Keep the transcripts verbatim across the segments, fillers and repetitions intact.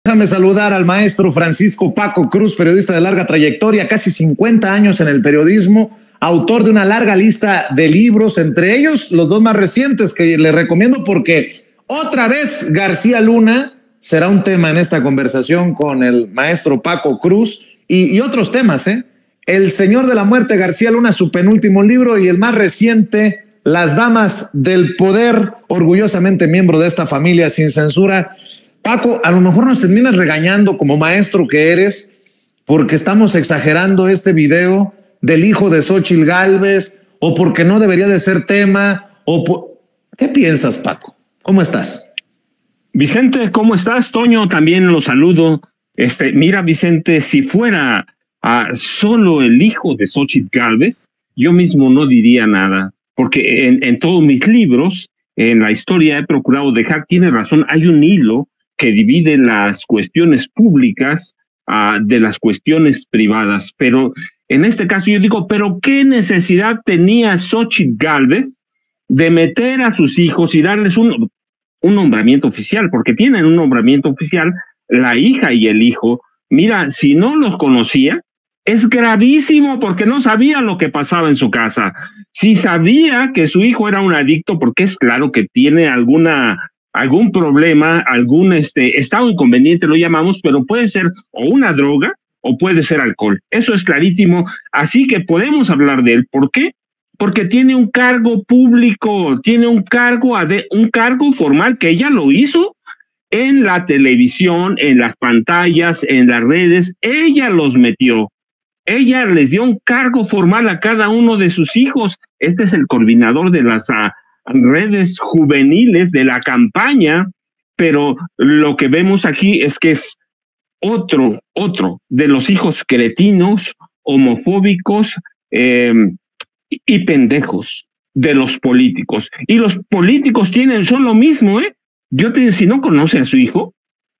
Déjame saludar al maestro Francisco Paco Cruz, periodista de larga trayectoria, casi cincuenta años en el periodismo, autor de una larga lista de libros, entre ellos los dos más recientes que le recomiendo porque otra vez García Luna será un tema en esta conversación con el maestro Paco Cruz y, y otros temas, ¿eh? El Señor de la Muerte, García Luna, su penúltimo libro, y el más reciente, Las Damas del Poder, orgullosamente miembro de esta familia sin censura. Paco, a lo mejor nos terminas regañando como maestro que eres porque estamos exagerando este video del hijo de Xóchitl Gálvez o porque no debería de ser tema. O por... ¿Qué piensas, Paco? ¿Cómo estás? Vicente, ¿cómo estás? Toño, también lo saludo. Este, mira, Vicente, si fuera uh, solo el hijo de Xóchitl Gálvez, yo mismo no diría nada, porque en, en todos mis libros, en la historia he procurado dejar, tiene razón, hay un hilo que divide las cuestiones públicas uh, de las cuestiones privadas. Pero en este caso yo digo, ¿pero qué necesidad tenía Xóchitl Gálvez de meter a sus hijos y darles un, un nombramiento oficial? Porque tienen un nombramiento oficial, la hija y el hijo. Mira, si no los conocía, es gravísimo porque no sabía lo que pasaba en su casa. Si sabía que su hijo era un adicto, porque es claro que tiene alguna... algún problema, algún este, estado inconveniente, lo llamamos, pero puede ser o una droga o puede ser alcohol. Eso es clarísimo, así que podemos hablar de él. ¿Por qué? Porque tiene un cargo público, tiene un cargo, un cargo formal que ella lo hizo en la televisión, en las pantallas, en las redes, ella los metió. Ella les dio un cargo formal a cada uno de sus hijos. Este es el coordinador de las uh, redes juveniles de la campaña, pero lo que vemos aquí es que es otro, otro de los hijos cretinos, homofóbicos eh, y pendejos de los políticos. Y los políticos tienen, son lo mismo, ¿eh? Yo te digo, si no conoce a su hijo,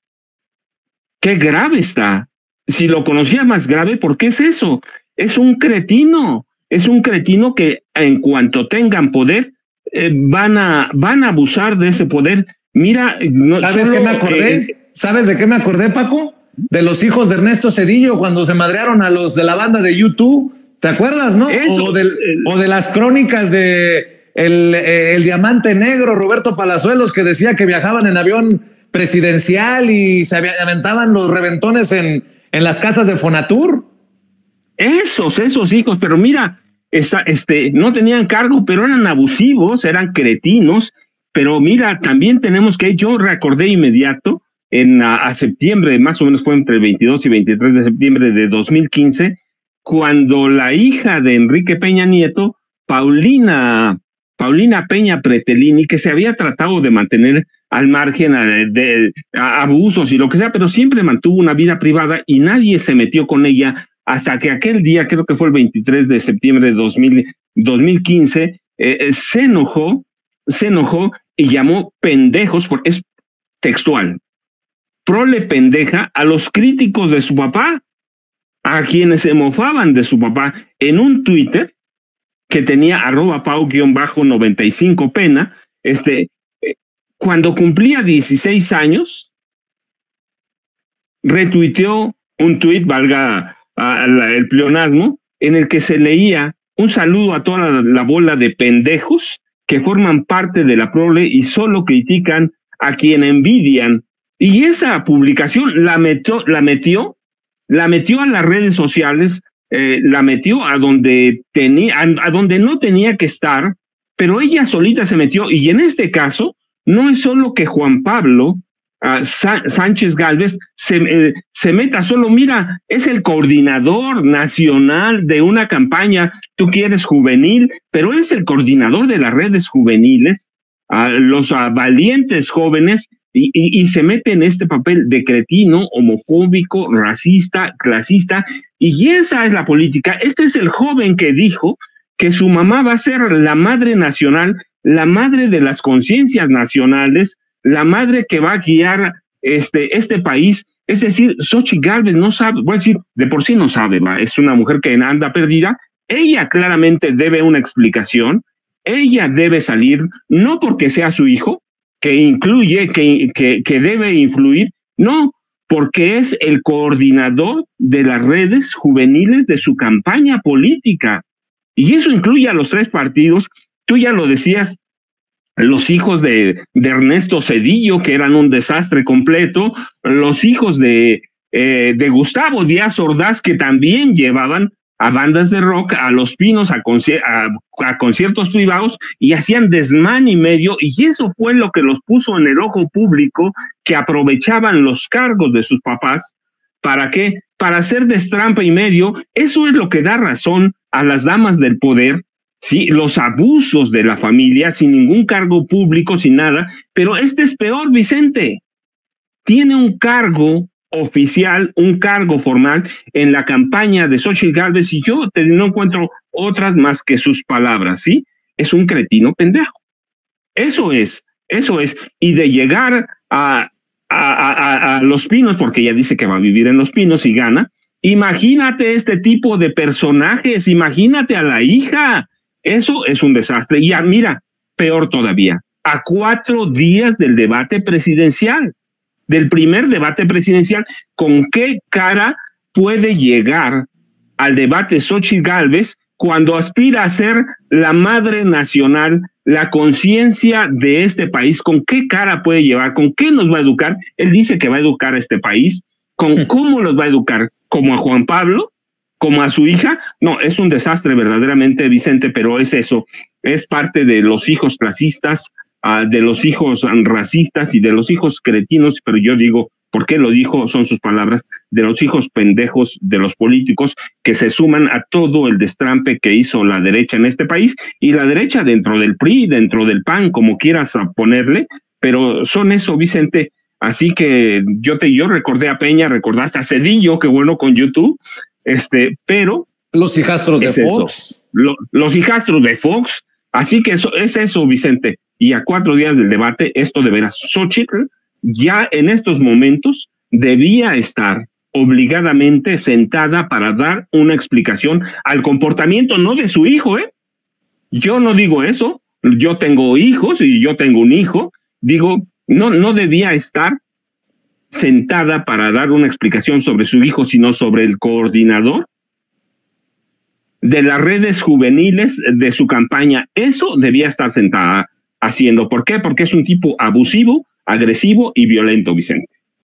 qué grave está. Si lo conocía más grave, ¿por qué es eso? Es un cretino, es un cretino que en cuanto tengan poder, Eh, van a van a abusar de ese poder. Mira, no, ¿sabes solo, qué me acordé? Eh, ¿Sabes de qué me acordé, Paco? De los hijos de Ernesto Zedillo cuando se madrearon a los de la banda de YouTube. ¿Te acuerdas, no? Eso, o, del, o de las crónicas de el, eh, el Diamante Negro, Roberto Palazuelos, que decía que viajaban en avión presidencial y se aventaban los reventones en, en las casas de Fonatur. Esos, esos hijos, pero mira, Esta, este, no tenían cargo, pero eran abusivos, eran cretinos. Pero mira, también tenemos que, yo recordé inmediato, en a, a septiembre, más o menos fue entre el veintidós y veintitrés de septiembre de dos mil quince, cuando la hija de Enrique Peña Nieto, Paulina, Paulina Peña Pretelini, que se había tratado de mantener al margen a, de a, abusos y lo que sea, pero siempre mantuvo una vida privada y nadie se metió con ella, hasta que aquel día, creo que fue el veintitrés de septiembre de dos mil quince, eh, se enojó, se enojó y llamó pendejos, porque es textual, prole pendeja a los críticos de su papá, a quienes se mofaban de su papá, en un Twitter que tenía arroba pau-noventa y cinco pena, este, eh, cuando cumplía dieciséis años, retuiteó un tuit, valga el pleonasmo, en el que se leía un saludo a toda la, la bola de pendejos que forman parte de la prole y solo critican a quien envidian. Y esa publicación la metió, la metió, la metió a las redes sociales, eh, la metió a donde tenía, a, a donde no tenía que estar, pero ella solita se metió. Y en este caso, no es solo que Juan Pablo Uh, Sánchez Gálvez se, eh, se meta solo, mira, es el coordinador nacional de una campaña, tú quieres juvenil, pero es el coordinador de las redes juveniles, uh, los uh, valientes jóvenes, y, y, y se mete en este papel de cretino, homofóbico, racista, clasista, y esa es la política. Este es el joven que dijo que su mamá va a ser la madre nacional, la madre de las conciencias nacionales, la madre que va a guiar este, este país. Es decir, Xóchitl Gálvez no sabe, voy a decir, de por sí no sabe, ¿va? Es una mujer que anda perdida. Ella claramente debe una explicación, ella debe salir, no porque sea su hijo, que incluye, que, que, que debe influir, no, porque es el coordinador de las redes juveniles de su campaña política. Y eso incluye a los tres partidos. Tú ya lo decías, los hijos de, de Ernesto Zedillo, que eran un desastre completo, los hijos de, eh, de Gustavo Díaz Ordaz, que también llevaban a bandas de rock a Los Pinos, a, concier a, a conciertos privados, y hacían desmán y medio, y eso fue lo que los puso en el ojo público, que aprovechaban los cargos de sus papás. ¿Para qué? Para hacer destrampa y medio. Eso es lo que da razón a las damas del poder, ¿sí? Los abusos de la familia, sin ningún cargo público, sin nada. Pero este es peor, Vicente. Tiene un cargo oficial, un cargo formal en la campaña de Xóchitl Gálvez, y yo te, no encuentro otras más que sus palabras, ¿sí? Es un cretino pendejo. Eso es, eso es. Y de llegar a, a, a, a Los Pinos, porque ella dice que va a vivir en Los Pinos y gana, imagínate este tipo de personajes, imagínate a la hija. Eso es un desastre. Y a, mira, peor todavía, a cuatro días del debate presidencial, del primer debate presidencial, ¿con qué cara puede llegar al debate Xóchitl Gálvez cuando aspira a ser la madre nacional, la conciencia de este país? ¿Con qué cara puede llevar? ¿Con qué nos va a educar? Él dice que va a educar a este país. ¿Con cómo los va a educar? ¿Como a Juan Pablo? ¿Como a su hija? No, es un desastre verdaderamente, Vicente, pero es eso. Es parte de los hijos clasistas, Uh, de los hijos racistas y de los hijos cretinos, pero yo digo, ¿por qué lo dijo? Son sus palabras, de los hijos pendejos de los políticos que se suman a todo el destrampe que hizo la derecha en este país, y la derecha dentro del P R I, dentro del P A N, como quieras ponerle, pero son eso, Vicente. Así que yo te yo recordé a Peña, recordaste a Zedillo, qué bueno con YouTube, este, pero los hijastros de Fox. Lo, los hijastros de Fox. Así que eso es eso, Vicente. Y a cuatro días del debate, esto de veras, Xóchitl ya en estos momentos debía estar obligadamente sentada para dar una explicación al comportamiento, no de su hijo, ¿eh? Yo no digo eso, yo tengo hijos y yo tengo un hijo, digo, no, no debía estar sentada para dar una explicación sobre su hijo, sino sobre el coordinador de las redes juveniles de su campaña. Eso debía estar sentada haciendo. ¿Por qué? Porque es un tipo abusivo, agresivo y violento, Vicente.